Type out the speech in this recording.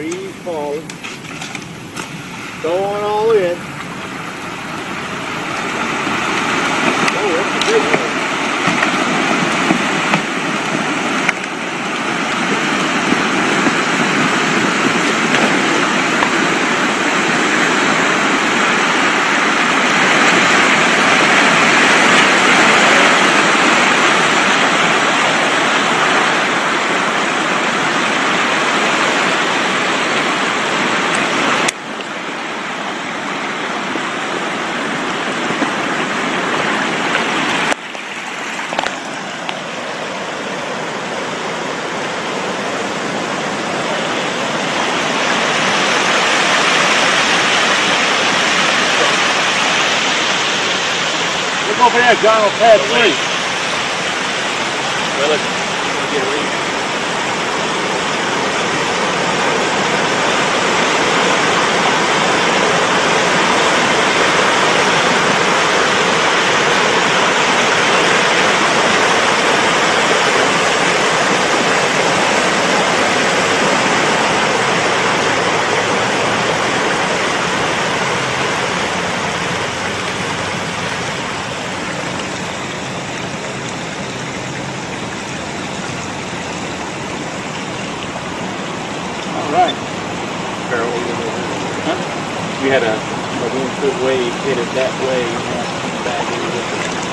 free fall. Going all in. Oh, that's a big one. Look over there, John, on pad 3. Well, let's get a read. Right. Huh? You had a good wave, hit it that way, and back